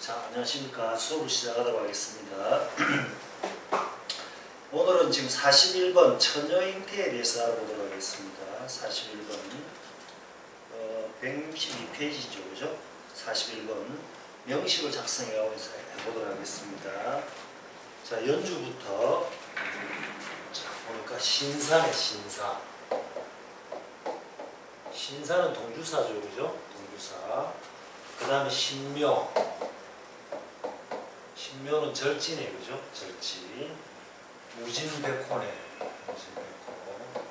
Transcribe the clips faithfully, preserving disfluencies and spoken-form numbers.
자, 안녕하십니까. 수업을 시작하도록 하겠습니다. 오늘은 지금 사십일 번 처녀잉태에 대해서 알아보도록 하겠습니다. 사십일 번 어, 백육십이 페이지죠, 그죠? 사십일 번 명식을 작성해가고 해보도록 하겠습니다. 자, 연주부터 자, 보니까 신사네, 신사. 신사는 동주사죠, 그죠? 동주사. 그 다음에 신묘. 신묘는 절지네, 그죠? 절지. 무진백호네. 무진백호.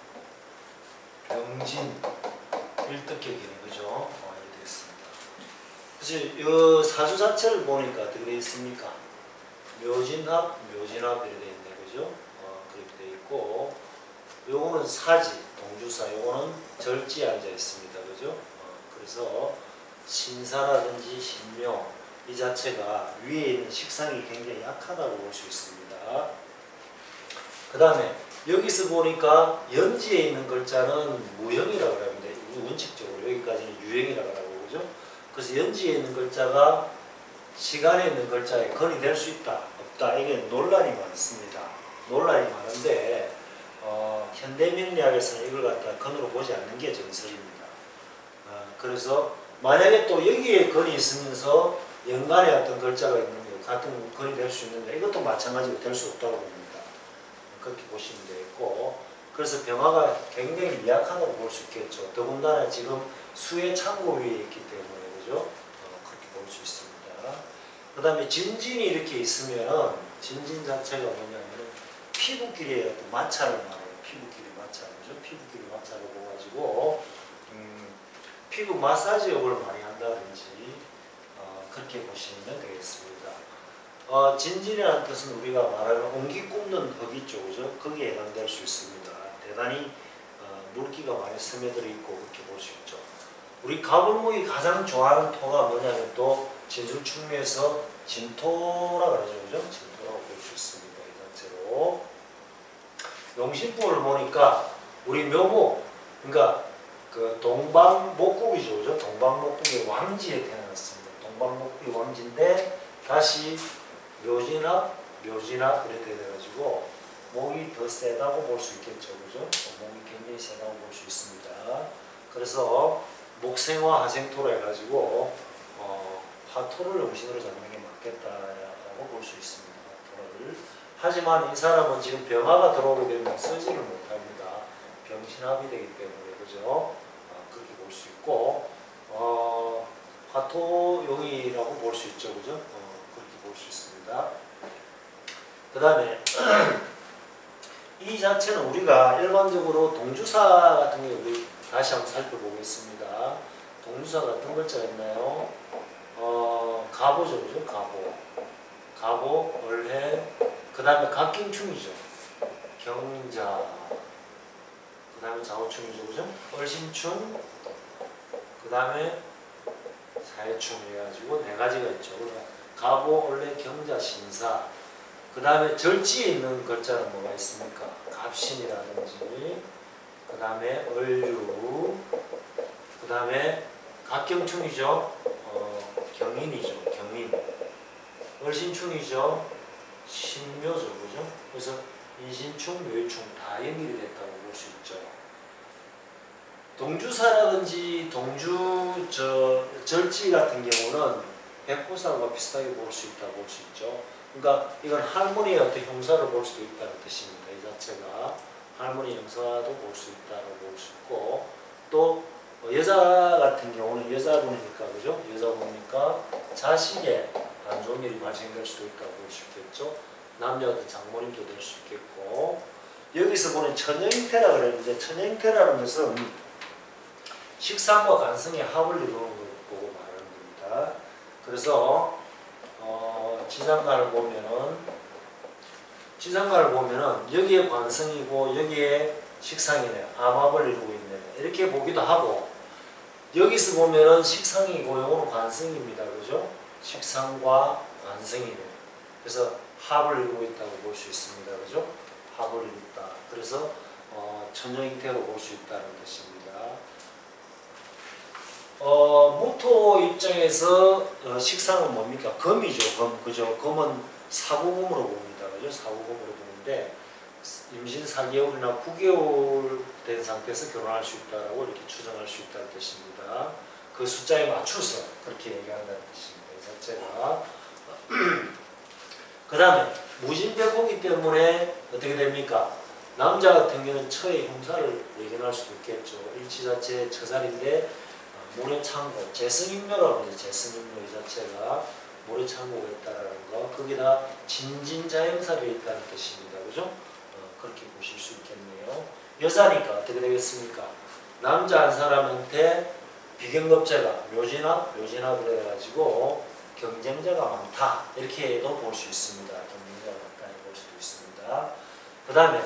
병진. 일득격이네, 그죠? 어, 이렇게 됐습니다. 그래서 이 사주 자체를 보니까 어떻게 되어 있습니까? 묘진합, 묘진합 이렇게 되어 있네, 그죠? 어, 그렇게 되어 있고, 요거는 사지, 동주사, 요거는 절지에 앉아 있습니다, 그죠? 어, 그래서 신사라든지 신묘, 이 자체가 위에 있는 식상이 굉장히 약하다고 볼 수 있습니다. 그 다음에 여기서 보니까 연지에 있는 글자는 무형이라고 합니다. 원칙적으로 여기까지는 유형이라고 하고, 그죠? 그래서 연지에 있는 글자가 시간에 있는 글자에 건이 될 수 있다, 없다, 이게 논란이 많습니다. 논란이 많은데 어, 현대명리학에서는 이걸 갖다 건으로 보지 않는 게 정설입니다. 어, 그래서 만약에 또 여기에 건이 있으면서 연간에 어떤 글자가 있는데 같은 건이 될 수 있는데 이것도 마찬가지로 될 수 없다고 봅니다. 그렇게 보시면 되겠고, 그래서 병화가 굉장히 미약하다고 볼 수 있겠죠. 더군다나 지금 수의 창고 위에 있기 때문에, 그죠? 어, 그렇게 볼 수 있습니다. 그 다음에 진진이 이렇게 있으면 진진 자체가 뭐냐면 피부끼리의 어떤 마찰을 말해요. 피부끼리 마찰, 그죠? 피부끼리 마찰을 보가지고 음, 피부 마사지업을 많이 한다든지 그렇게 보시면 되겠습니다. 어, 진진이라는 뜻은 우리가 말하는 옹기 굽는 흙 있죠, 그죠? 거기에 해당될 수 있습니다. 대단히 어, 물기가 많이 스며들어 있고 그렇게 볼 수 있죠. 우리 가불목이 가장 좋아하는 토가 뭐냐면 또 진술충묘에서 진토라고 하죠, 그죠? 진토라고 볼 수 있습니다. 이 자체로 용신법을 보니까 우리 묘목, 그러니까 그 동방목국이죠, 그죠? 동방목국의 왕지에 태어났습니다. 동방목국이 왕지인데 다시 묘진합, 묘진합 이렇게 돼가지고 목이 더 세다고 볼 수 있겠죠, 그죠? 목이 굉장히 세다고 볼 수 있습니다. 그래서 목생화 하생토로 해가지고 어, 화토를 용신으로 잡는 게 맞겠다라고 볼 수 있습니다. 화토를. 하지만 이 사람은 지금 병화가 들어오게 되면 쓰지를 못합니다. 병신합이 되기 때문에, 그죠? 어, 그렇게 볼 수 있고, 어, 화토용이라고 볼 수 있죠, 그죠? 어, 그렇게 볼 수 있습니다. 그 다음에 이 자체는 우리가 일반적으로 동주사 같은 경우 우리 다시 한번 살펴보겠습니다. 동주사 같은 글자가 있나요? 어, 가보죠, 그죠? 가보, 가보, 얼해, 그 다음에 각경충이죠. 경자, 그 다음에 좌우충이죠, 그죠? 얼신충, 그 다음에 사해충 해가지고 네 가지가 있죠. 가보, 얼레, 경자, 신사. 그 다음에 절지에 있는 글자는 뭐가 있습니까? 갑신이라든지, 그 다음에 얼류, 그 다음에 각경충이죠. 어, 경인이죠. 경인. 얼신충이죠. 신묘죠, 그죠? 그래서 인신충, 묘충 다 연결이 됐다고 볼 수 있죠. 동주사라든지 동주 저 절지 같은 경우는 백호사와 비슷하게 볼 수 있다고 볼 수 있죠. 그러니까 이건 할머니의 어떤 형사를 볼 수도 있다는 뜻입니다. 이 자체가 할머니 형사도 볼 수 있다고 볼 수 있고, 또 여자 같은 경우는 여자분이니까, 그죠? 여자분이니까 자식의 안 좋은 일이 발생될 수도 있다고 볼 수 있겠죠. 남녀도 장모님도 될 수 있겠고, 여기서 보는 처녀잉태라 그랬는데 처녀잉태라는 것은 식상과 간성의 합을 이루는 걸 보고 말하는 겁니다. 그래서 어, 지상관을 보면은 지상관을 보면은 여기에 관성이고 여기에 식상이네, 암합을 이루고 있네, 이렇게 보기도 하고, 여기서 보면은 식상이고 요거는 관성입니다, 그죠? 식상과 관성이네. 그래서 합을 이루고 있다고 볼 수 있습니다, 그죠? 합을 이뤘다. 그래서 어, 처녀잉태로 볼 수 있다는 뜻입니다. 어, 무토 입장에서 어, 식상은 뭡니까? 금이죠. 금. 그죠? 금은 사구금으로 봅니다. 그죠? 사구금으로 보는데 임신 사 개월이나 구 개월 된 상태에서 결혼할 수 있다라고 이렇게 추정할 수 있다는 뜻입니다. 그 숫자에 맞춰서 그렇게 얘기한다는 뜻입니다. 이 자체가. 그 다음에 무진백호기 때문에 어떻게 됩니까? 남자 같은 경우는 처의 형사를 예견할 수도 있겠죠. 일치 자체의 처살인데 모래창고, 재성임묘라고 하죠. 재성임묘 이 자체가 모래창고가 있다라는 거. 거기다 진진자형사되어 있다는 뜻입니다. 그죠? 어, 그렇게 보실 수 있겠네요. 여자니까 어떻게 되겠습니까? 남자 한 사람한테 비경급제가 묘진합, 묘진합을 해가지고 경쟁자가 많다. 이렇게도 볼 수 있습니다. 경쟁자가 많다. 볼 수도 있습니다. 그 다음에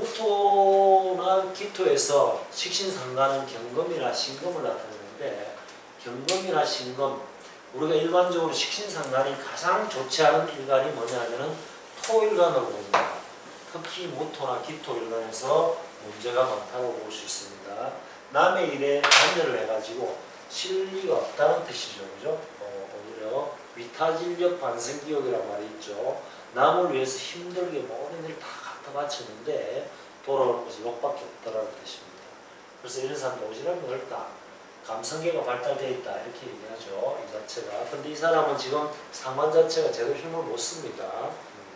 무토나 기토에서 식신상관은 경금이나 신금을 나타내는데 경금이나 신금, 우리가 일반적으로 식신상관이 가장 좋지 않은 일간이 뭐냐면은 토일간으로 봅니다. 특히 무토나 기토 일간에서 문제가 많다고 볼 수 있습니다. 남의 일에 관여를 해가지고 실리가 없다는 뜻이죠. 그죠? 어, 오히려 위타진력 반성기억이라는 말이 있죠. 남을 위해서 힘들게 모든 일 다 갖다 바쳤는데 돌아오는 것이 욕밖에 없다라는 뜻입니다. 그래서 이런 사람도 오지랖이 넓다. 감성계가 발달되어 있다. 이렇게 얘기하죠. 이 자체가. 근데 이 사람은 지금 상관 자체가 제대로 힘을 못 씁니다. 음,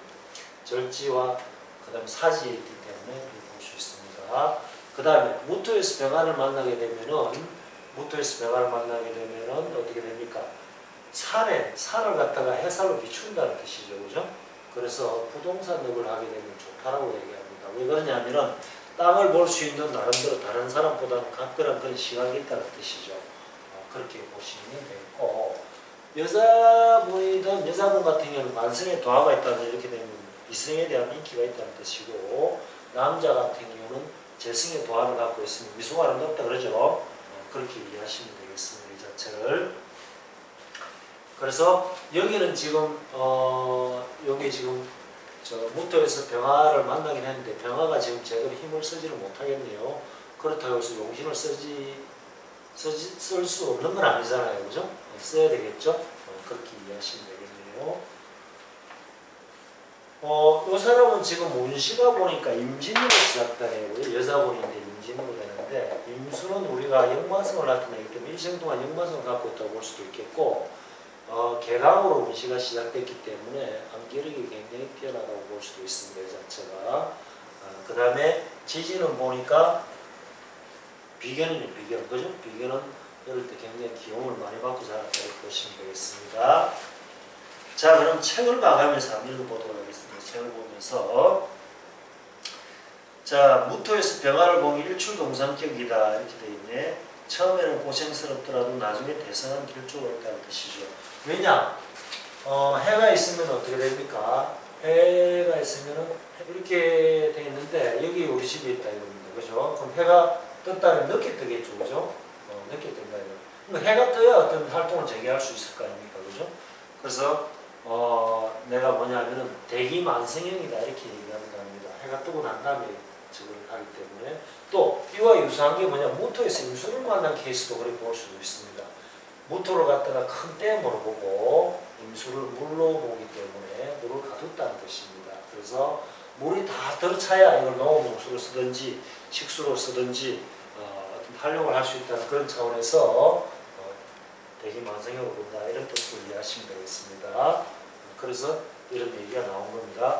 절지와 그 다음에 사지에 있기 때문에 볼 수 있습니다. 그 다음에 무토에서 병화를 만나게 되면은 무토에서 병화를 만나게 되면은 어떻게 됩니까? 산에, 산을 갖다가 해살로 비춘다는 뜻이죠. 그죠? 그래서 부동산 업을 하게 되면 좋다라고 얘기합니다. 왜 그러냐면은 땅을 볼 수 있는 나름대로 다른 사람보다는 각별한 그런 시각이 있다는 뜻이죠. 어, 그렇게 보시면 되고, 여자분이든 여자분 같은 경우는 만성에 도화가 있다는 이렇게 되면 이성에 대한 인기가 있다는 뜻이고, 남자 같은 경우는 재성의 도화를 갖고 있으면 미소가 아름답다 그러죠. 어, 그렇게 이해하시면 되겠습니다. 이 자체를. 그래서 여기는 지금 어 여기 지금 저 무토에서 병화를 만나긴 했는데 병화가 지금 제대로 힘을 쓰지를 못하겠네요. 그렇다고 해서 용신을 쓰지 쓰지 쓸 수 없는 건 아니잖아요, 그죠? 써야 되겠죠? 어, 그렇게 이해하시면 되겠네요. 어, 이 사람은 지금 운시가 보니까 임진으로 시작되네요. 여자분인데 임진으로 되는데 임수는 우리가 역마성을 나타내기 때문에 일생 동안 역마성을 갖고 있다고 볼 수도 있겠고. 어, 개강으로 운시가 시작됐기 때문에 암기력이 굉장히 뛰어나다고 볼 수도 있습니다. 이 자체가. 어, 그 다음에 지지는 보니까 비견이네, 비견. 그죠? 비견은 어릴 때 굉장히 기용을 많이 받고 자랐다고 보시면 되겠습니다. 자, 그럼 책을 봐가면서 한번 읽어보도록 하겠습니다. 책을 보면서. 자, 무토에서 병화를 보면 일출동상격이다. 이렇게 돼 있네. 처음에는 고생스럽더라도 나중에 대성한 길조가 있다는 뜻이죠. 왜냐? 어, 해가 있으면 어떻게 됩니까? 해가 있으면 이렇게 돼 있는데 여기 우리 집에 있다 이겁니다. 그죠? 그럼 해가 떴다면 늦게 뜨겠죠. 그죠? 어, 늦게 뜬다 이거. 그럼 해가 떠야 어떤 활동을 재개할 수 있을 거 아닙니까? 그죠? 그래서 어, 내가 뭐냐면은 대기만성형이다 이렇게 얘기하는 겁니다. 해가 뜨고 난 다음에 저걸 하기 때문에 또 이와 유사한 게 뭐냐 무토에서 임수를 만난 케이스도 그렇게 볼 수도 있습니다. 무토를 갖다가 큰 댐으로 보고 임수를 물로 보기 때문에 물을 가뒀다는 뜻입니다. 그래서 물이 다 들어차야 이걸 농업용수로 쓰든지 식수로 쓰든지 어, 어떤 활용을 할 수 있다는 그런 차원에서 어, 대기만성형으로 본다 이런 뜻으로 이해하시면 되겠습니다. 그래서 이런 얘기가 나온 겁니다.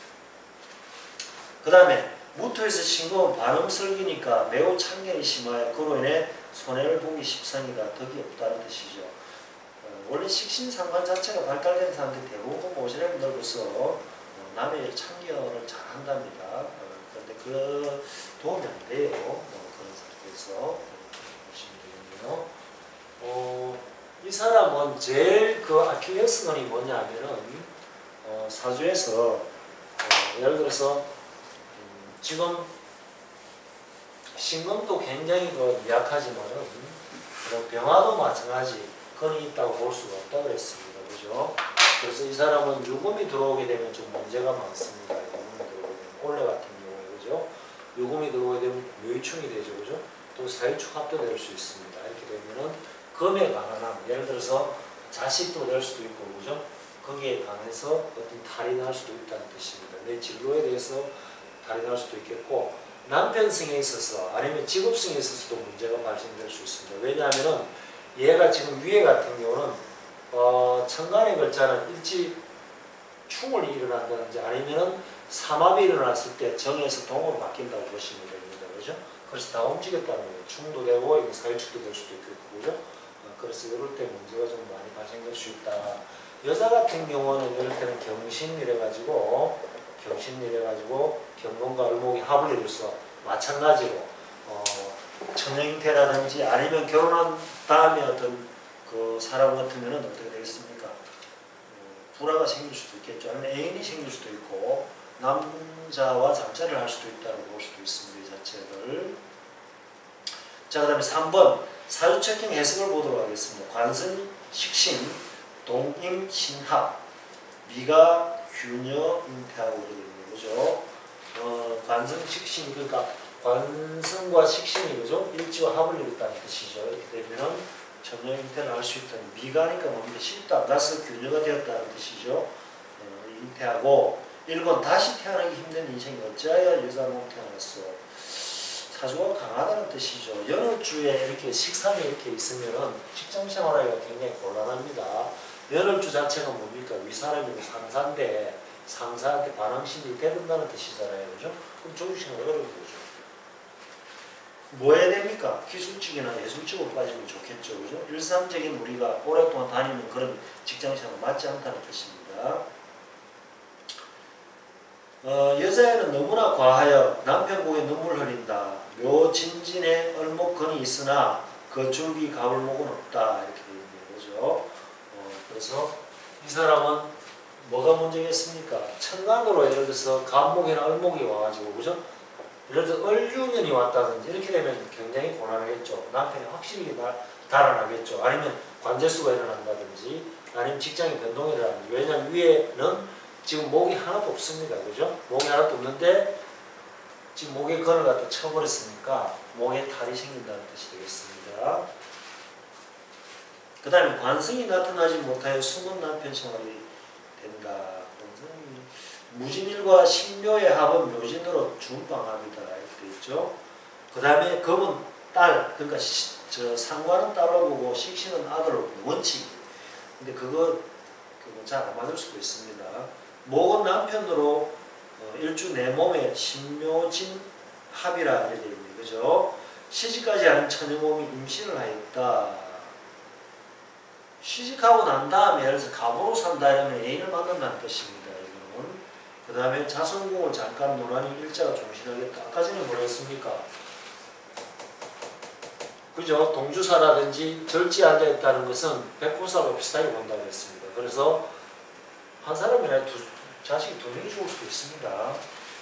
그 다음에 무토에서 신금은 반음설기니까 매우 참견이 심하여 그로 인해 손해를 보기 십상이다. 덕이 없다는 뜻이죠. 어, 원래 식신상관 자체가 발달된 사람들이 대부분 모질함이 넓어서 어, 남의 일 참견을 잘 한답니다. 어, 그런데 그 도움이 안 돼요. 어, 그런 상태에서 보시면 되겠네요. 어, 이 사람은 제일 그 아킬레스건이 뭐냐면은 어, 사주에서 어, 예를 들어서 지금 신금도 굉장히 그 약하지만은 병화도 마찬가지 건이 있다고 볼 수가 없다고 그랬습니다. 그죠? 그래서 이 사람은 유금이 들어오게 되면 좀 문제가 많습니다. 유금이 들어오게 되면 올해 같은 경우에 그죠? 유금이 들어오게 되면 묘유충이 되죠. 그죠? 또 사유축 합도 될 수 있습니다. 이렇게 되면은 금에 관한 예를 들어서 자식도 될 수도 있고 그죠? 거기에 관해서 어떤 탈이 날 수도 있다는 뜻입니다. 내 진로에 대해서 탈이 날 수도 있겠고 남편성에 있어서 아니면 직업성에 있어서도 문제가 발생될 수 있습니다. 왜냐하면 얘가 지금 위에 같은 경우는 어, 천간에 걸자는 일지 충월이 일어난다든지 아니면은 삼합이 일어났을 때 정에서 동으로 바뀐다고 보시면 됩니다. 그죠? 그래서 다 움직였다는 거예요. 충도 되고 이거 사유축도 될 수도 있고 그죠? 어, 그래서 이럴 때 문제가 좀 많이 발생될 수 있다. 여자 같은 경우는 이럴 때는 경신이래 가지고 경신이래 가지고 경건과 을목이 합을 이루어서 마찬가지로 어, 천형태라든지 아니면 결혼한 다음에 어떤 그 사람 같으면은 어떻게 되겠습니까? 어, 불화가 생길 수도 있겠죠. 아니면 애인이 생길 수도 있고 남자와 잠자리를 할 수도 있다고 볼 수도 있습니다. 이 자체를. 자, 그 다음에 삼 번 사주책경 해석을 보도록 하겠습니다. 관성, 식신, 동임, 신합, 미가, 균여, 잉태하고 이렇게 됩니다. 그죠? 어, 관성, 식신, 그러니까 관성과 식신이 그죠? 일지와 합을 이뤘다는 뜻이죠. 이렇게 되면은 전혀 잉태를 할 수 있다는 미가니까 뭡니까? 시집도 안 가서 균여가 되었다는 뜻이죠. 어, 잉태하고 일 번 다시 태어나기 힘든 인생이 어찌하여 여자 몸 태어났어? 사주가 강하다는 뜻이죠. 연월주에 이렇게 식상이 이렇게 있으면은 직장 생활하기가 굉장히 곤란합니다. 연월주 자체가 뭡니까? 윗사람이고 상사인데 상사한테 반항심이 대든다는 뜻이잖아요. 그죠? 그럼 조직생활 어려운 거죠. 뭐 해야 됩니까? 기술직이나 예술직으로 빠지면 좋겠죠. 그죠? 일상적인 우리가 오랫동안 다니는 그런 직장생활 맞지 않다는 뜻입니다. 어, 여자애는 너무나 과하여 남편 보에 눈물 흘린다. 묘진진에 얼목건이 있으나 거줄기 가을목은 없다. 이렇게 되어 있는 거죠. 어, 그래서 이 사람은 뭐가 문제겠습니까? 천간으로 예를 들어서 간목이나 얼목이 와가지고 그죠? 예를 들어서 을유년이 왔다든지 이렇게 되면 굉장히 곤란하겠죠. 남편이 확실히 달아나겠죠. 아니면 관제수가 일어난다든지 아니면 직장이 변동이 일어나든지. 왜냐하면 위에는 지금 목이 하나도 없습니다. 그죠? 목이 하나도 없는데 지금 목에 건을 갖다 쳐버렸으니까 목에 탈이 생긴다는 뜻이 되겠습니다. 그 다음에 관성이 나타나지 못하여 숨은 남편 생활이 된다. 무진일과 신묘의 합은 묘진으로 준방합이다. 이렇게 되어 있죠. 그 다음에 금은 딸, 그러니까 시, 저 상관은 딸로 보고 식신은 아들로 보고 원칙. 근데 그거 그거 잘 안 맞을 수도 있습니다. 목은 남편으로 어, 일주 내 몸에 신묘진 합이라 이렇게 되어 있네요. 그죠? 시집까지 하는 처녀몸이 임신을 하였다. 시집하고 난 다음에 예를 들어서 갑으로 산다 이러면 애인을 만난다는 뜻입니다. 그 다음에 자성궁을 잠깐 논하니 일자가 종신하겠다. 아까 전에 뭐라 했습니까? 그죠? 동주사라든지 절지에 앉아있다는 것은 백호사와 비슷하게 본다고 했습니다. 그래서 한 사람이나 두, 자식이 두 명이 죽을 수도 있습니다.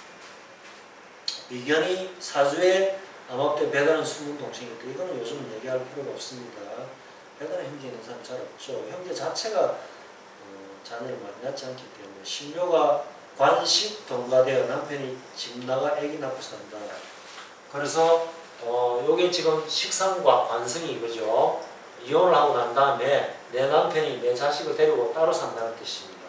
미견이 사주에 암합대 배다는 숨은 동생이다. 이거는 요즘 얘기할 필요가 없습니다. 배다는 형제 있는 사람 잘 없죠. 형제 자체가 어, 자녀를 많이 낳지 않기 때문에 신묘가 관식 동가되어 남편이 집 나가 애기 낳고 산다. 그래서 어, 요게 지금 식상과 관성이 그죠? 이혼을 하고 난 다음에 내 남편이 내 자식을 데리고 따로 산다는 뜻입니다.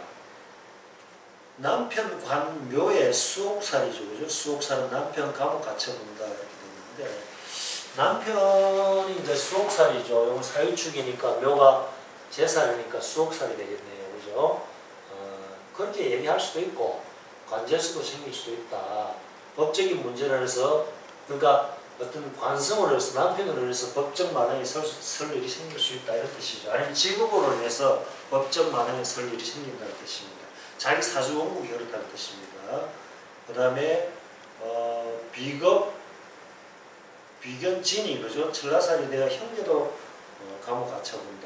남편 관묘의 수옥살이죠. 그죠? 수옥살은 남편 감옥 갇혀본다. 이렇게 되는데 남편이 이제 수옥살이죠. 이건 사유축이니까 묘가 제살이니까 수옥살이 되겠네요. 그죠? 그렇게 얘기할 수도 있고 관제수도 생길 수도 있다. 법적인 문제를 해서 그러니까 어떤 관성으로 해서 남편으로 해서 법적 만행에 설, 설 일이 생길 수 있다 이런 뜻이죠. 아니면 직업으로 인해서 법적 만행에 설 일이 생긴다는 뜻입니다. 자기 사주 원국이 그렇다는 뜻입니다. 그 다음에 어, 비겁 비견진이 그죠? 천라살이 되어 형제도 어, 감옥 갇혀본다.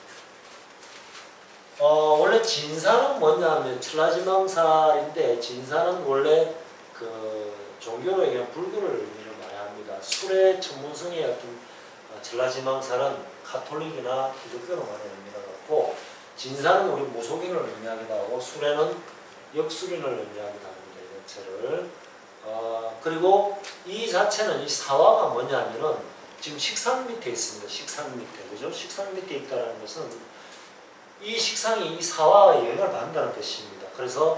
어, 원래 진사는 뭐냐면 천라지망살인데 진사는 원래 그 종교로 얘기하면 불교를 의미를 많이 합니다. 술의 천문성의 어떤 천라지망살은 카톨릭이나 기독교로 많이 의미를 갖고 진사는 우리 무속인을 의미하기도 하고 술에는 역술인을 의미하기도 합니다. 이 자체를. 어, 그리고 이 자체는 이 사화가 뭐냐면은 지금 식상 밑에 있습니다. 식상 밑에. 그죠? 식상 밑에 있다는 것은 이 식상이 이 사화에 영향을 받는다는 뜻입니다. 그래서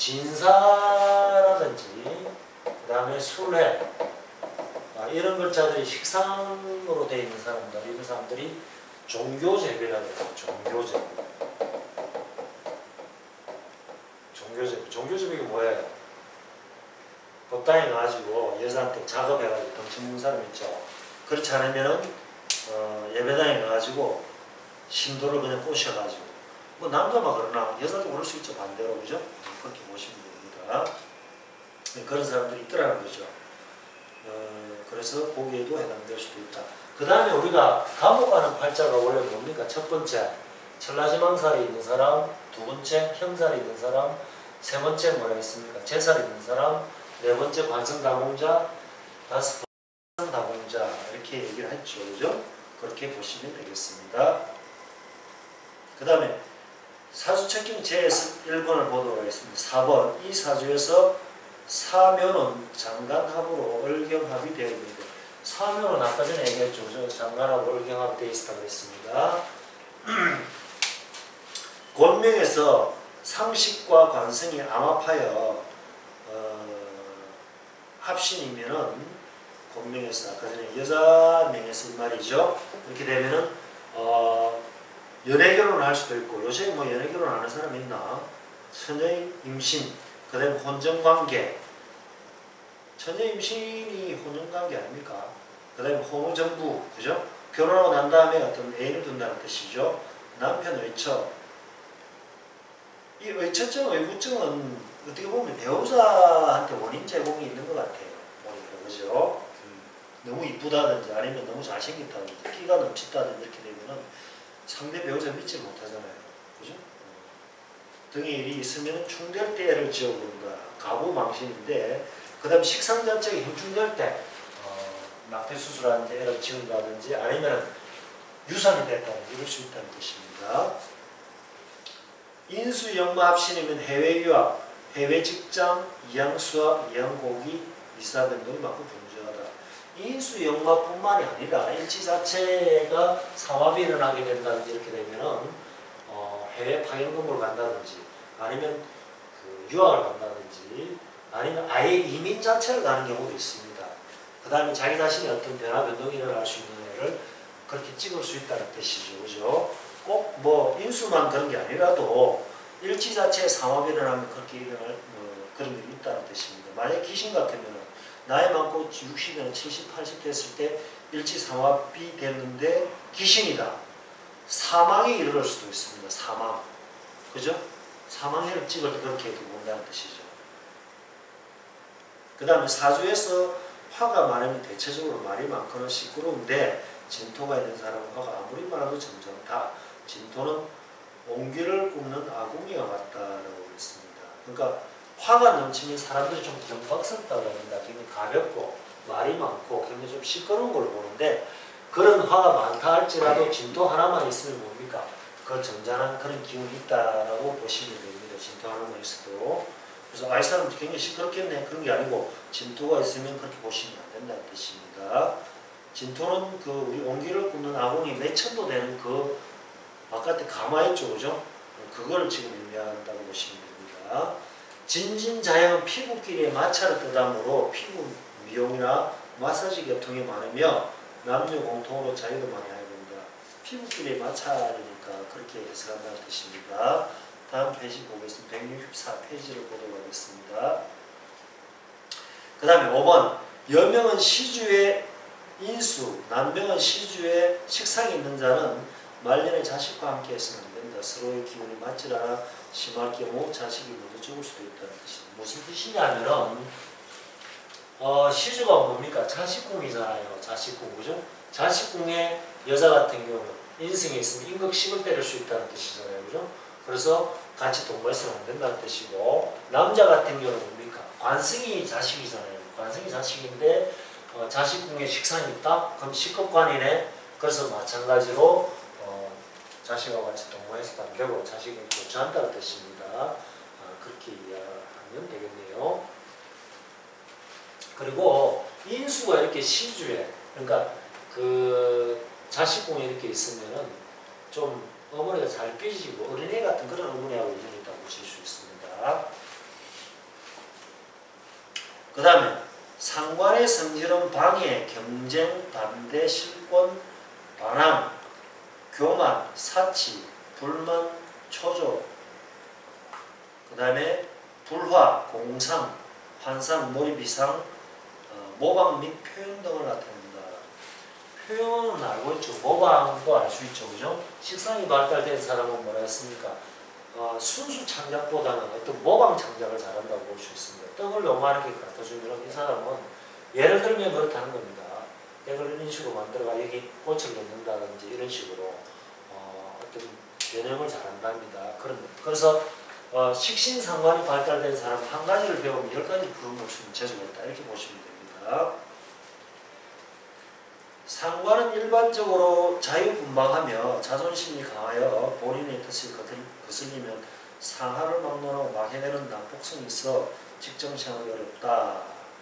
진사라든지 그 다음에 술회 아, 이런 글자들이 식상으로 되어 있는 사람들, 이런 사람들이 종교제비라고 해요. 종교제비. 종교제비. 종교제비가 뭐예요? 법당에 가가지고 여자한테 작업해가지고 돈 짓는 사람 있죠. 그렇지 않으면은 어, 예배당에 가가지고 신도를 그냥 꼬셔가지고 뭐 남자만 그러나 여자도 그럴 수 있죠. 반대로. 그죠? 그렇게 보시면 됩니다. 그런 사람들이 있더라는 거죠. 어, 그래서 거기에도 해당될 수도 있다. 그 다음에 우리가 감옥 가는 팔자가 원래 뭡니까? 첫 번째 천라지망살에 있는 사람, 두 번째 형살에 있는 사람, 세 번째 뭐라 했습니까? 제살에 있는 사람, 네 번째 관성다공자, 다섯 번째 다공자 이렇게 얘기를 했죠. 그죠? 그렇게 보시면 되겠습니다. 그 다음에 사주척경 제일 번을 보도록 하겠습니다. 사 번 이 사주에서 사묘는 장간합으로 을경합이 되어 있는데 사묘는 아까 전에 얘기했죠. 장간하고 을경합이 되어 있다고 했습니다. 권명에서 상식과 관성이 암합하여 어, 합신이면은 권명에서 아까 전에 여자 명에서 이 말이죠. 이렇게 되면은 어, 연애 결혼을 할 수도 있고 요새 뭐 연애 결혼 하는 사람 있나? 처녀의 임신, 그 다음에 혼전관계. 처녀 임신이 혼전관계 아닙니까? 그 다음에 호모정부, 그죠? 결혼하고 난 다음에 어떤 애인을 둔다는 뜻이죠. 남편 외처. 이 외처증, 외구증은 어떻게 보면 배우자한테 원인 제공이 있는 것 같아요. 보니까, 그죠? 음, 너무 이쁘다든지 아니면 너무 잘생겼다든지 끼가 넘친다든지 이렇게 되면은 상대 배우자 믿지 못하잖아요. 그죠? 등의 일이 있으면 충될 때를 지어본다. 가부망신인데, 그 다음에 식상 자체가 힘충될 때, 어, 낙태 수술하는데 애를 지운다든지 아니면 유산이 됐다든지 이럴 수 있다는 뜻입니다. 인수영마 합신이면 해외 유학, 해외 직장, 이양 수학, 이양 고기, 이사 변동이 맞고 분주하다. 인수영마뿐만이 아니라 일치 자체가 삼합이 일어나게 된다든지 이렇게 되면은 어, 해외 파견근무를 간다든지 아니면 그 유학을 간다든지 아니면 아예 이민 자체를 가는 경우도 있습니다. 그 다음에 자기 자신이 어떤 변화 변동이 일어날 수 있는 애를 그렇게 찍을 수 있다는 뜻이죠. 그죠? 꼭 뭐 인수만 그런 게 아니라도 일치 자체에 삼합이 일어나면 그렇게 일어날 뭐 그런 일이 있다는 뜻입니다. 만약 귀신 같으면 나이 많고 육십이나 칠십, 팔십 됐을 때 일치 삼합이 됐는데 귀신이다. 사망이 이르를 수도 있습니다. 사망. 그죠? 사망해를 찍을 때 그렇게 해도 본다는 뜻이죠. 그 다음에 사주에서 화가 많으면 대체적으로 말이 많거나 시끄러운데 진토가 있는 사람은 화가 아무리 많아도 점잖다. 진토는 옹기를 굽는 아궁이와 같다라고 했습니다. 그러니까 화가 넘치면 사람들이 좀 경박스럽다고 합니다. 굉장히 가볍고 말이 많고 굉장히 좀 시끄러운 걸 보는데 그런 화가 많다 할지라도 진토 하나만 있으면 뭡니까? 그 점잖은 그런 기운이 있다라고 보시면 됩니다. 진토 하나만 있어도. 그래서 아이 사람 굉장히 시끄럽겠네. 그런 게 아니고 진토가 있으면 그렇게 보시면 안 된다는 뜻입니다. 진토는 그 우리 옹기를 굽는 아궁이 몇천도 되는 그 바깥에 가마 있죠. 그죠? 그걸 지금 의미한다고 보시면 됩니다. 진진자형은 피부끼리의 마찰을 뜻하므로 피부 미용이나 마사지 계통이 많으며 남녀 공통으로 자유도 많이 하게 됩니다. 피부끼리의 마찰이니까 그렇게 해석한다는 뜻입니다. 다음 페이지 보겠습니다. 백육십사 페이지를 보도록 하겠습니다. 그 다음에 오 번 여명은 시주의 인수, 남명은 시주의 식상이 있는 자는 말년에 자식과 함께 했으면 안 된다. 서로의 기운이 맞지 않아 심할 경우 자식이 모두 죽을 수도 있다는 뜻입니다. 무슨 뜻이냐면은 어, 시주가 뭡니까? 자식궁이잖아요. 자식궁, 그죠? 자식궁에 여자 같은 경우는 인승에 있으면 임극식을 때릴 수 있다는 뜻이잖아요. 그죠? 그래서 같이 동거했으면 안 된다는 뜻이고 남자 같은 경우는 뭡니까? 관승이 자식이잖아요. 관승이 자식인데 어, 자식궁에 식상이 있다? 그럼 식겁관이네. 그래서 마찬가지로 어, 자식과 같이 동거해서도 안 되고 자식을 교체한다는 뜻입니다. 어, 그렇게 이해하면 되겠네요. 그리고 인수가 이렇게 시주에 그러니까 그 자식공에 이렇게 있으면은 좀 어머니가 잘 삐지고 어린애 같은 그런 어머니하고 인연이 있다고 보실 수 있습니다. 그 다음에 상관의 성질은 방해, 경쟁, 반대, 실권, 반항, 교만, 사치, 불만, 초조, 그 다음에 불화, 공상, 환상, 몰입 이상, 어, 모방 및 표현 등을 나타낸다. 표현은 알고 있죠. 모방도 알 수 있죠. 그죠? 식상이 발달된 사람은 뭐라 했습니까? 어, 순수 창작보다는 어떤 모방 창작을 잘한다고 볼 수 있습니다. 떡을 요만하게 갖다 주면 이 사람은 예를 들면 그렇다는 겁니다. 떡을 이런 식으로 만들어가 여기 꽃을 넣는다든지 이런 식으로 어, 어떤 변형을 잘한답니다. 그런, 그래서 어, 식신상관이 발달된 사람 한 가지를 배우면 열 가지 부름을 주는 재주가 있다. 이렇게 보시면 됩니다. 상관은 일반적으로 자유분방하며 자존심이 강하여 본인의 뜻을 거슬리면 상하를 막론하고 막해내는 난폭성이 있어 직정생활이 어렵다.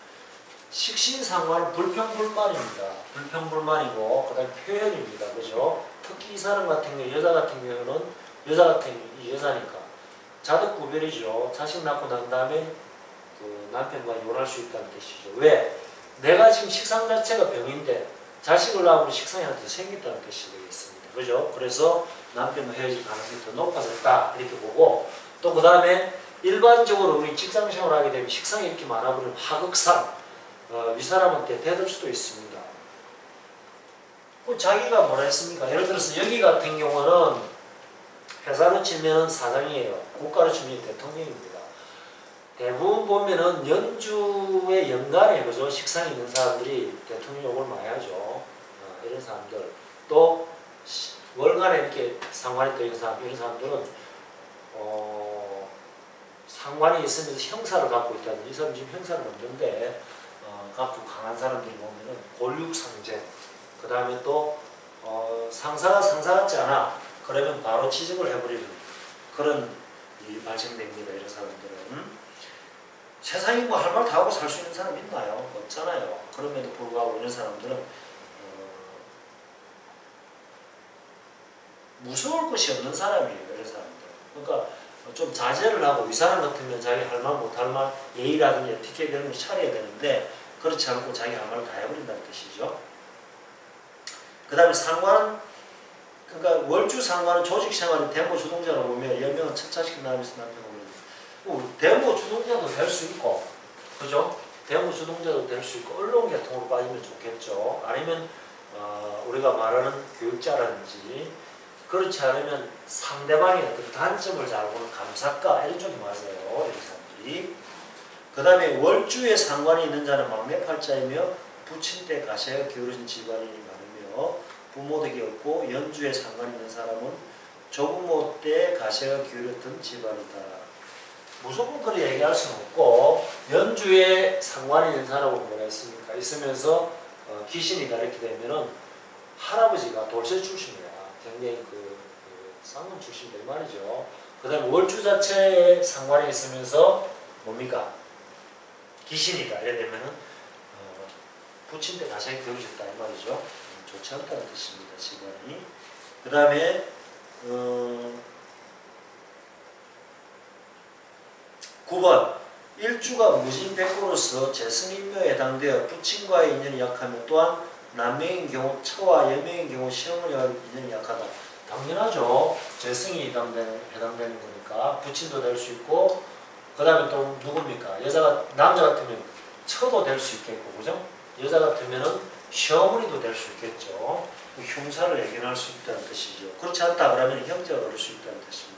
식신상관은 불평불만입니다. 불평불만이고 그 다음에 표현입니다. 그죠? 특히 이 사람 같은 경우 여자 같은 경우는 여자 같은 경우 여자니까 자덕구별이죠. 자식 낳고 난 다음에 그 남편과 이혼할 수 있다는 뜻이죠. 왜? 내가 지금 식상 자체가 병인데 자식을 낳으면 식상이한테 생긴다는 뜻이 되겠습니다. 그죠? 그래서 남편과 헤어질 가능성이 더 높아졌다. 이렇게 보고 또 그 다음에 일반적으로 우리 직장 생활을 하게 되면 식상이 이렇게 많아버리면 하극상 어, 윗사람한테 대들 수도 있습니다. 그 자기가 뭐라 했습니까? 예를 들어서 여기 같은 경우는 회사로 치면 사장이에요. 국가로 치면 대통령입니다. 대부분 보면은 연주의 연간에 그죠? 식상이 있는 사람들이 대통령 욕을 많이 하죠. 어, 이런 사람들. 또 월간에 이렇게 상관이 떠 있는 사람, 이런 사람들은 어, 상관이 있으면서 형사를 갖고 있다는, 이 사람 지금 형사를 없는데 어, 갖고 강한 사람들이 보면은 골육상제, 그 다음에 또 어, 상사가 상사 같지 않아. 그러면 바로 취직을 해버리는 그런 일이 발생됩니다. 이런 사람들은. 세상에 뭐 할 말 다 하고 살 수 있는 사람 있나요? 없잖아요. 그럼에도 불구하고 이런 사람들은 어, 무서울 것이 없는 사람이에요. 이런 사람들. 그러니까 좀 자제를 하고 이 사람 같으면 자기 할 말 못할 말 예의라든지 에티켓 이런 걸 차려야 되는데 그렇지 않고 자기 할 말을 다 해버린다는 뜻이죠. 그 다음에 상관은 그러니까 월주 상관은 조직 생활은 대모 주동자로 보면 여명은 첫 자식 낳으면서 남편 오면 대모 주동자도 될 수 있고, 그죠? 대모 주동자도 될 수 있고 언론 계통으로 빠지면 좋겠죠. 아니면 어, 우리가 말하는 교육자라든지 그렇지 않으면 상대방의 어떤 단점을 잘 보는 감사가 이런 쪽이 맞아요. 이런 사람들이. 그 다음에 월주에 상관이 있는 자는 막내팔자이며 부친때 가시가 기울어진 집안이 많으며 부모덕이 없고 연주에 상관이 있는 사람은 조부모 때 가시가 기울었던 집안이다. 무조건 그렇게 얘기할 수는 없고 연주에 상관이 있는 사람은 뭐가 있습니까? 있으면서 어, 귀신이다 이렇게 되면은 할아버지가 돌쇠 출신이야. 굉장히 그, 그 쌍문 출신들 말이죠. 그 다음에 월주 자체에 상관이 있으면서 뭡니까? 귀신이다 이래 되면은 어, 부친 때 가시가 기울어졌다 이 말이죠. 음, 좋지 않다는 뜻입니다. 집안이. 그 다음에 어, 구 번 일주가 무진백구로서 재승인묘에 해당되어 부친과의 인연이 약하며 또한 남명인 경우 처와 여명인 경우 시어머니와 인연이 약하다. 당연하죠. 재승이 해당되는, 해당되는 거니까 부친도 될 수 있고 그 다음에 또 누굽니까? 여자가 남자 같으면 처도 될 수 있겠고 그죠? 여자 같으면은 시어머니도 될 수 있겠죠. 흉사를 예견할 수 있다는 뜻이죠. 그렇지 않다 그러면 형제가 그럴 수 있다는 뜻입니다.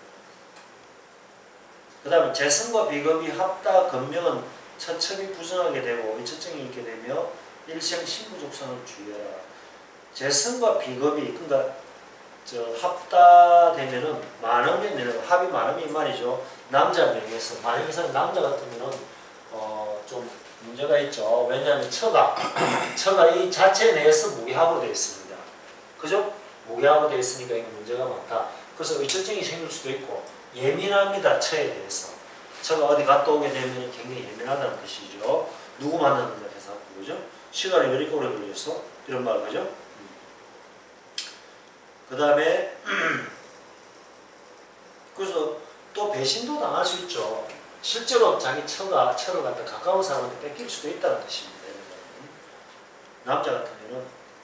그 다음에 재성과 비겁이 합다 건명은 처첩이 부정하게 되고 의처증이 있게 되며 일생 신부족성을 주의하라. 재성과 비겁이 그러니까 저 합다되면은 만음이면 합이 만음이 말이죠. 남자 명에서 만약 이 사람 남자 같으면은 어 좀 문제가 있죠. 왜냐하면 처가 처가 이 자체 내에서 무기합으로 되어 있습니다. 그죠? 무기합으로 되어 있으니까 이게 문제가 많다. 그래서 의처증이 생길 수도 있고. 예민합니다. 처에 대해서. 처가 어디 갔다 오게 되면 굉장히 예민하다는 뜻이죠. 누구 만났는가 해서 그죠? 시간이 왜 이렇게 오래 걸려서 이런 말 그죠? 그 다음에 그래서 또 배신도 당할 수 있죠. 실제로 자기 처가, 처를 갖다 가까운 사람한테 뺏길 수도 있다는 뜻입니다. 남자 같으면은.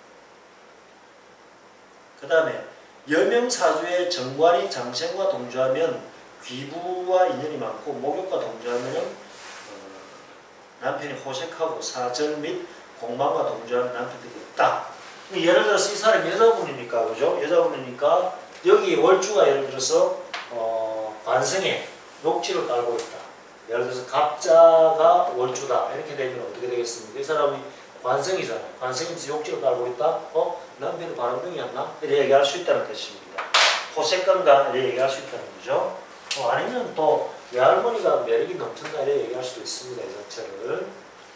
그 다음에 여명사주의 정관이 장생과 동조하면 귀부와 인연이 많고 목욕과 동조하면 어, 남편이 호색하고 사절 및 공방과 동조하는 남편들이 없다. 예를 들어서 이 사람이 여자분이니까 그죠? 여자분이니까 여기 월주가 예를 들어서 어, 관성에 욕지를 깔고 있다. 예를 들어서 갑자가 월주다. 이렇게 되면 어떻게 되겠습니까? 이 사람이 관성이잖아요. 관성이면서 욕지를 깔고 있다. 어? 남편이 바람둥이였나? 이렇게 얘기할 수 있다는 뜻입니다. 호색건가? 이렇게 얘기할 수 있다는 거죠. 어, 아니면 또 외할머니가 매력이 넘친다. 이렇게 얘기할 수도 있습니다. 이 자체를.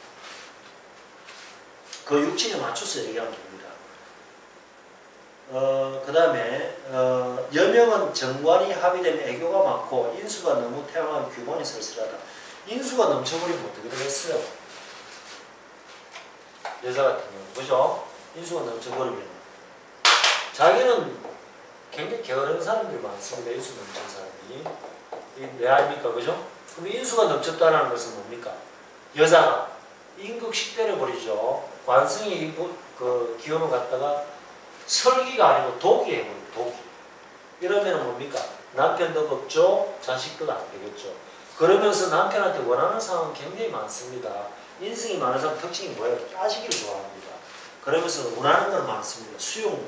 그 육친에 맞춰서 얘기하면 됩니다. 어, 그 다음에 어, 여명은 정관이 합의되면 애교가 많고 인수가 너무 태양한 규관이 쓸쓸하다. 인수가 넘쳐버리면 어떻게 되겠어요? 여자 같은 경우 그죠? 인수가 넘쳐버리면 자기는 굉장히 게으른 사람들이 많습니다. 인수 넘친 사람이. 왜 아닙니까? 그죠? 그럼 인수가 넘쳤다는 것은 뭡니까? 여자가 임극식 때려버리죠. 관성이 그 기운을 갖다가 설기가 아니고 독이 해버려요. 독이. 이러면 뭡니까? 남편도 없죠. 자식도 안 되겠죠. 그러면서 남편한테 원하는 상황은 굉장히 많습니다. 인성이 많은 사람 특징이 뭐예요? 따지기를 좋아합니다. 그러면서 원하는 건 많습니다. 수용.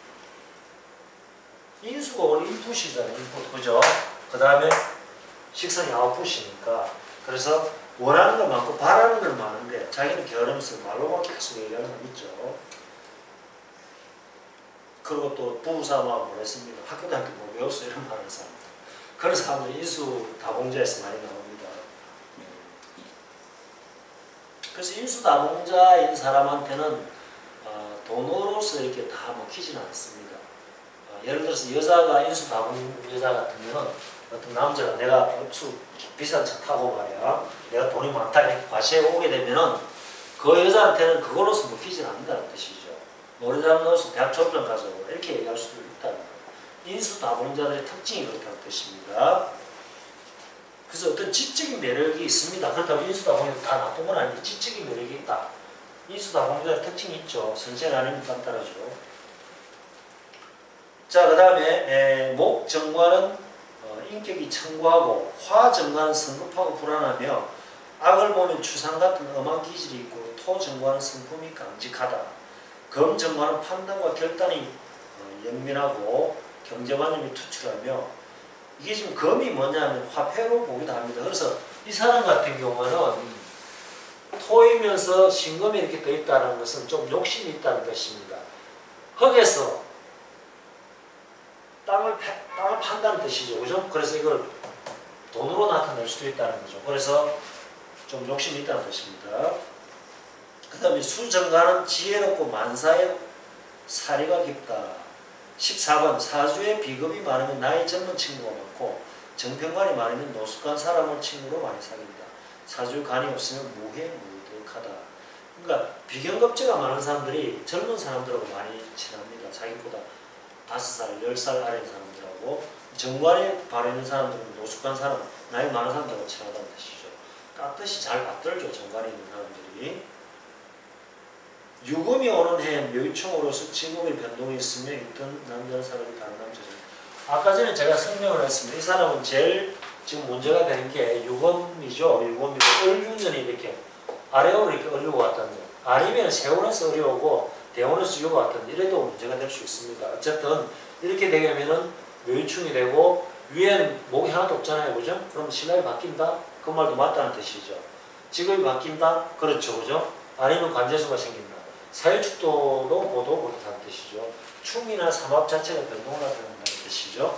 인수가 원래 인풋이잖아요. 인풋. 그죠? 그 다음에 식상이 아웃풋이니까. 그래서 원하는 건 많고 바라는 건 많은데 자기는 게으르면서 말로만 계속 얘기하는 건 있죠. 그리고 또 부부싸움하고 뭐랬습니다. 학교 다닐 때 뭐 배웠어 이런 말 하는 사람들. 그런 사람들이 인수 다봉자에서 많이 나옵니다. 그래서 인수 다봉자인 사람한테는 어, 돈으로서 이렇게 다 먹히지는 않습니다. 어, 예를 들어서 여자가 인수 다봉자 같으면 어떤 남자가 내가 억수 비싼 차 타고 말이야. 내가 돈이 많다 이렇게 과시해 오게 되면은 그 여자한테는 그걸로서 먹히지는 않는다는 뜻이죠. 노래자랑 넣어서 대학 졸업장 가서 이렇게 얘기할 수도 있다는 거예요. 인수다봉자들의 특징이 그렇다는 뜻입니다. 그래서 어떤 지적인 매력이 있습니다. 그렇다고 인수다봉자들 다 나쁜 건 아닌데 지적인 매력이 있다. 인수다봉자의 특징이 있죠. 선생 아니면 딴따라죠. 자, 그 다음에 목정관은 어, 인격이 청구하고 화정관은 성급하고 불안하며 악을 보면 추상 같은 엄한 기질이 있고 토정관은 성품이 강직하다. 금정관은 판단과 결단이 연민하고 경제관념이 투출하며 이게 지금 금이 뭐냐면 화폐로 보기도 합니다. 그래서 이 사람 같은 경우는 토이면서 신금이 이렇게 되어 있다는 것은 좀 욕심이 있다는 뜻입니다. 흙에서 땅을, 땅을 판다는 뜻이죠. 그죠? 그래서 이걸 돈으로 나타낼 수도 있다는 거죠. 그래서 좀 욕심이 있다는 뜻입니다. 그 다음에 수정관은 지혜롭고 만사에 사리가 깊다. 십사 번 사주에 비겁이 많으면 나이 젊은 친구가 많고 정평관이 많으면 노숙한 사람을 친구로 많이 사귄다. 사주에 간이 없으면 무해무득하다. 그러니까 비견겁제가 많은 사람들이 젊은 사람들하고 많이 친합니다. 자기보다 다섯 살, 열 살 아래인 사람들하고 정관이 바르는 사람들은 노숙한 사람, 나이 많은 사람들하고 친하다는 뜻이죠. 깍듯이 잘 받들죠. 정관이 있는 사람들이. 유금이 오는 해 묘충으로서 직업의 변동이 있으며 있던 남자는 사람이 다른 남자죠. 아까 전에 제가 설명을 했습니다. 이 사람은 제일 지금 문제가 되는 게 유금이죠. 유금이고 을유년이 이렇게 아래로 이렇게 을류가 왔다는 거예요. 아니면 세운에서 을류오고 대운에서 유가 왔다는 이래도 문제가 될 수 있습니다. 어쨌든 이렇게 되면은 묘충이 되고 위에는 목이 하나도 없잖아요. 그죠? 그럼 신랑이 바뀐다? 그 말도 맞다는 뜻이죠. 직업이 바뀐다? 그렇죠. 그죠? 아니면 관제수가 생긴다. 사회축도도 모두 그렇다는 뜻이죠. 충이나 삼합 자체가 변동을 나타낸다는 뜻이죠.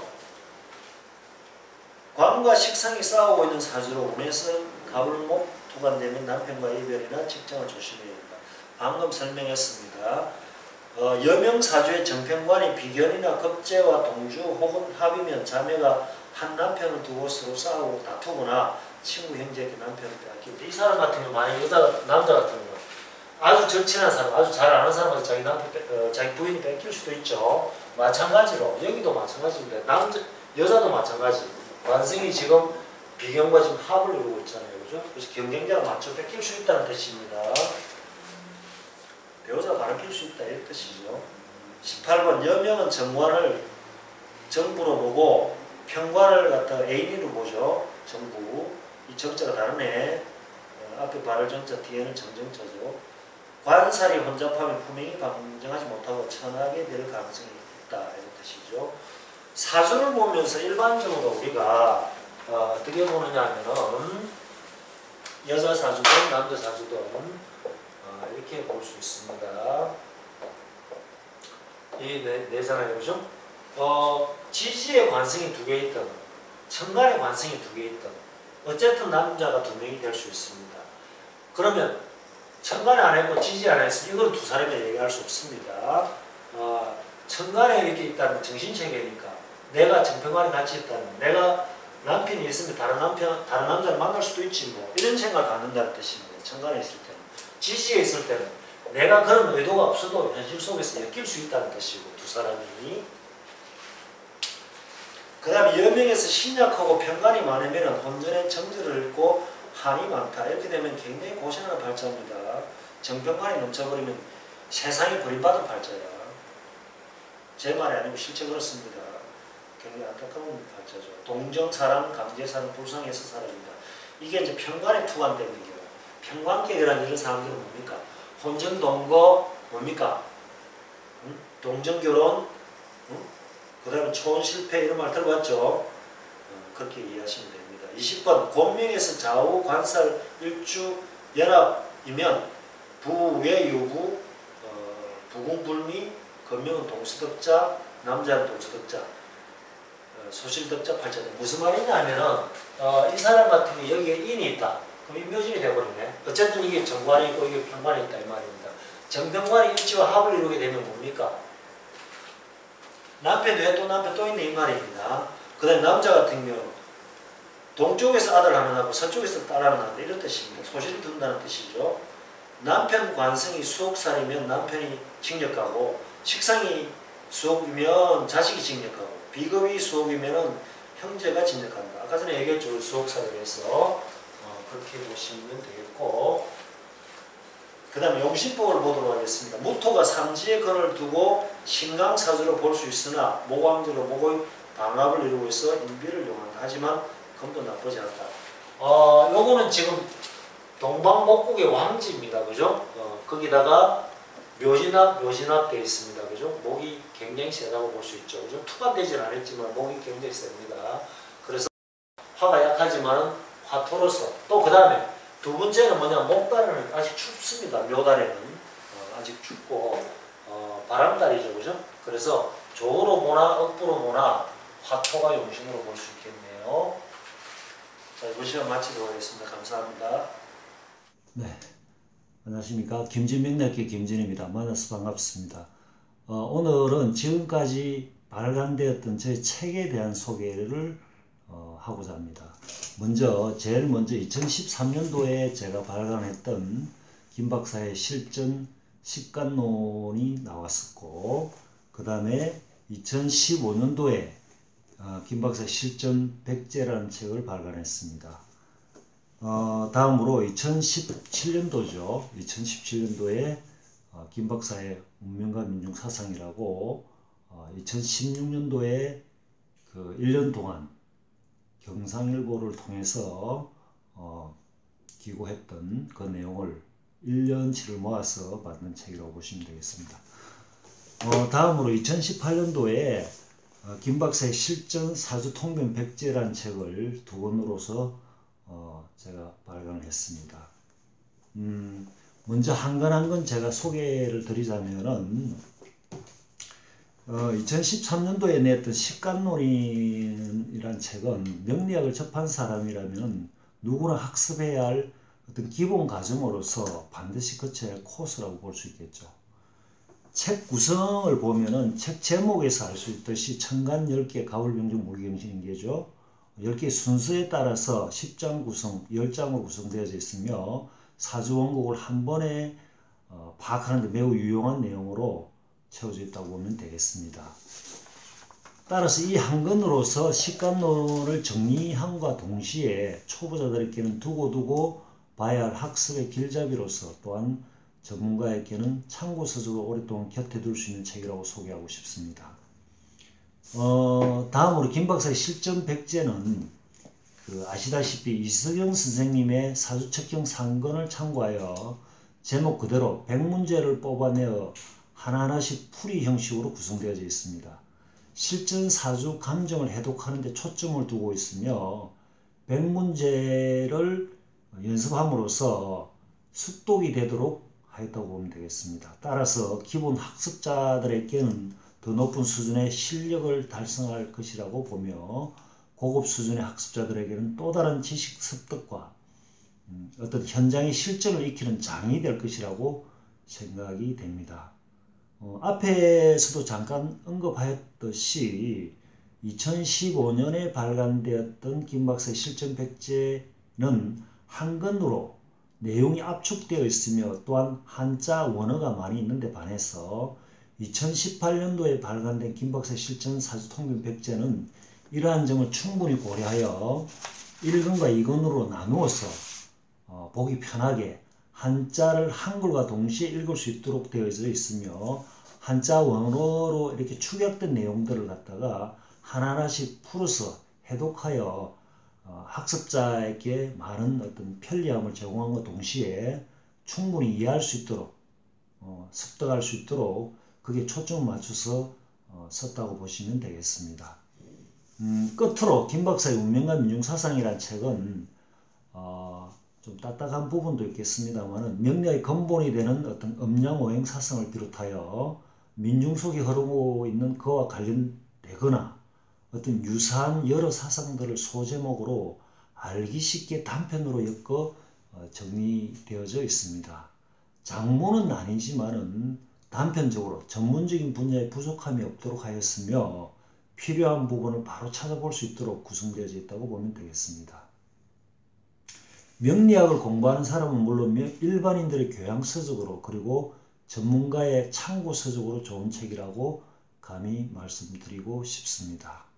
관과 식상이 싸우고 있는 사주로 운에서 갑을목 투관되면 남편과 이별이나 직장을 조심해야 된다. 방금 설명했습니다. 어, 여명사주의 정편관이 비견이나 겁재와 동주 혹은 합이면 자매가 한 남편을 두고 서로 싸우고 다투거나 친구 형제에게 남편을 빼앗기는데 이 사람 같은 경우 만약 여자 남자 같은 경우 아주 절친한 사람, 아주 잘 아는 사람한테 자기 남편, 어, 자기 부인이 뺏길 수도 있죠. 마찬가지로 여기도 마찬가지인데 남자, 여자도 마찬가지. 관성이 지금 비경과 지금 합을 이루고 있잖아요, 그죠? 그래서 경쟁자가 맞춰 뺏길 수 있다는 뜻입니다. 배우자가 가르칠 수 있다 이런 뜻이죠. 십팔 번 여명은 정관을 정부로 보고 평관을 갖다가 애인으로 보죠. 정부. 이 정자가 다르네. 어, 앞에 발을 정자, 뒤에는 정정자죠. 관살이 혼잡하면 분명히 방정하지 못하고 천하게 될 가능성이 있다 이런 뜻이죠. 사주를 보면서 일반적으로 우리가 어, 어떻게 보느냐 하면은 여자 사주든 남자 사주든 어, 이렇게 볼 수 있습니다. 이 네, 네 사람이 그죠? 어, 지지의 관성이 두 개 있든 천간의 관성이 두 개 있든 어쨌든 남자가 두 명이 될 수 있습니다. 그러면 천간에 안 했고 지지에 안 했으면 이건 두 사람이 얘기할 수 없습니다. 어, 천간에 이렇게 있다는 정신체계니까 내가 정평관에 같이 있다는 내가 남편이 있으면 다른 남편, 다른 남자를 만날 수도 있지 뭐 이런 생각을 갖는다는 뜻입니다. 천간에 있을 때는. 지지에 있을 때는 내가 그런 의도가 없어도 현실 속에서 엮일 수 있다는 뜻이고 두 사람이. 그 다음에 여명에서 신약하고 편관이 많으면 혼전의 정절을 잃고 한이 많다. 이렇게 되면 굉장히 고생하는 발자입니다. 정평관이 넘쳐버리면 세상이 버림받은 발자야. 제 말이 아니고 실제 그렇습니다. 굉장히 안타까운 발자죠. 동정사랑, 강제사랑, 불상해서 사라진다. 이게 이제 편관에 투관되는 거예요. 편관계라는 이런 사람들은 뭡니까? 혼전동거 뭡니까? 응? 동정결혼, 응? 그 다음에 초혼실패 이런 말 들어봤죠? 어, 그렇게 이해하시면 됩니다. 이십 번 권명에서 좌우 관살 일주 연합이면 부외유부 어, 부궁불미 권명은 동수덕자 남자는 동수덕자 어, 소실덕자 팔자다. 무슨 말이냐 하면은 어, 이 사람 같은 경우 여기에 인이 있다. 그럼 인묘진이 되어버리네. 어쨌든 이게 정관이 있고 이게 평관이 있다 이 말입니다. 정평관이 일치와 합을 이루게 되면 뭡니까? 남편 외에 또 남편 또 있네 이 말입니다. 그 다음에 남자 같은 경우 동쪽에서 아들 하나 낳고 서쪽에서 딸 하나 낳는다 이런 뜻입니다. 소실을 둔다는 뜻이죠. 남편 관성이 수옥살이면 남편이 징역하고 식상이 수옥이면 자식이 징역하고 비겁이 수옥이면 형제가 징역한다. 아까 전에 얘기했죠. 수옥살이를 해서 어, 그렇게 보시면 되겠고 그 다음에 용신법을 보도록 하겠습니다. 무토가 삼지의 건을 두고 신강사주로 볼 수 있으나 모광주로 보고 방합을 이루고 있어 인비를 용한다. 하지만 금도 나쁘지 않다. 어, 요거는 지금 동방목국의 왕지입니다. 그죠? 어, 거기다가 묘진합, 묘진합 되어 있습니다. 그죠? 목이 굉장히 세다고 볼 수 있죠. 그죠? 투과되진 않았지만 목이 굉장히 셉니다. 그래서 화가 약하지만 화토로서 또 그 다음에 두 번째는 뭐냐, 목달에는 아직 춥습니다. 묘달에는 어, 아직 춥고 어, 바람달이죠, 그죠? 그래서 조로 보나 억부로 보나 화토가 용신으로 볼 수 있겠네요. 자, 이번 시간 마치도록 하겠습니다. 감사합니다. 네, 안녕하십니까. 김진명래학교 김진입니다. 만나서 반갑습니다. 어, 오늘은 지금까지 발간되었던 제 책에 대한 소개를 어, 하고자 합니다. 먼저 제일 먼저 이천십삼 년도에 제가 발간했던 김 박사의 실전 식간론이 나왔었고 그 다음에 이천십오 년도에 어, 김 박사의 실전 백제라는 책을 발간했습니다. 어, 다음으로 이천십칠 년도죠. 이천십칠 년도에 어, 김 박사의 운명과 민중사상이라고 어, 이천십육 년도에 그 일 년 동안 경상일보를 통해서 어, 기고했던 그 내용을 일 년치를 모아서 만든 책이라고 보시면 되겠습니다. 어, 다음으로 이천십팔 년도에 어, 김 박사의 실전 사주통변 백제라는 책을 두 권으로서 어, 제가 발간을 했습니다. 음, 먼저 한 건 한 건 제가 소개를 드리자면은 어, 이천십삼 년도에 냈던 식간론이라는 책은 명리학을 접한 사람이라면 누구나 학습해야 할 어떤 기본 과정으로서 반드시 거쳐야 할 코스라고 볼 수 있겠죠. 책 구성을 보면은 책 제목에서 알 수 있듯이 천간 열 개, 가울병중 무기경신인계죠. 열 개 순서에 따라서 십 장 구성, 십 장으로 구성되어 있으며 사주원곡을 한 번에 어, 파악하는 데 매우 유용한 내용으로 채워져 있다고 보면 되겠습니다. 따라서 이 한 권으로서 식감론을 정리함과 동시에 초보자들에게는 두고두고 봐야 할 학습의 길잡이로서 또한 전문가에게는 참고서적으로 오랫동안 곁에 둘 수 있는 책이라고 소개하고 싶습니다. 어, 다음으로 김 박사의 실전 백제는 그 아시다시피 이석영 선생님의 사주책경 상권을 참고하여 제목 그대로 백 문제를 뽑아내어 하나하나씩 풀이 형식으로 구성되어져 있습니다. 실전 사주 감정을 해독하는 데 초점을 두고 있으며 백 문제를 연습함으로써 습독이 되도록 하였다고 보면 되겠습니다. 따라서 기본 학습자들에게는 더 높은 수준의 실력을 달성할 것이라고 보며 고급 수준의 학습자들에게는 또 다른 지식 습득과 음, 어떤 현장의 실전을 익히는 장이 될 것이라고 생각이 됩니다. 어, 앞에서도 잠깐 언급하였듯이 이천십오 년에 발간되었던 김 박사의 실전 백제는 한글로 내용이 압축되어 있으며 또한 한자 원어가 많이 있는데 반해서 이천십팔 년도에 발간된 김 박사의 실전 사주통균 백제는 이러한 점을 충분히 고려하여 일 권과 이 권으로 나누어서 어, 보기 편하게 한자를 한글과 동시에 읽을 수 있도록 되어져 있으며 한자 원어로 이렇게 축약된 내용들을 갖다가 하나하나씩 풀어서 해독하여 어, 학습자에게 많은 어떤 편리함을 제공함과 동시에 충분히 이해할 수 있도록 어, 습득할 수 있도록 그게 초점을 맞춰서 어, 썼다고 보시면 되겠습니다. 음, 끝으로 김 박사의 운명과 민중사상이라는 책은 어, 좀 딱딱한 부분도 있겠습니다만 명리의 근본이 되는 어떤 음양오행 사상을 비롯하여 민중 속에 흐르고 있는 그와 관련되거나 어떤 유사한 여러 사상들을 소제목으로 알기 쉽게 단편으로 엮어 어, 정리되어져 있습니다. 장문은 아니지만은 단편적으로 전문적인 분야에 부족함이 없도록 하였으며 필요한 부분을 바로 찾아볼 수 있도록 구성되어져 있다고 보면 되겠습니다. 명리학을 공부하는 사람은 물론 일반인들의 교양서적으로 그리고 전문가의 참고서적으로 좋은 책이라고 감히 말씀드리고 싶습니다.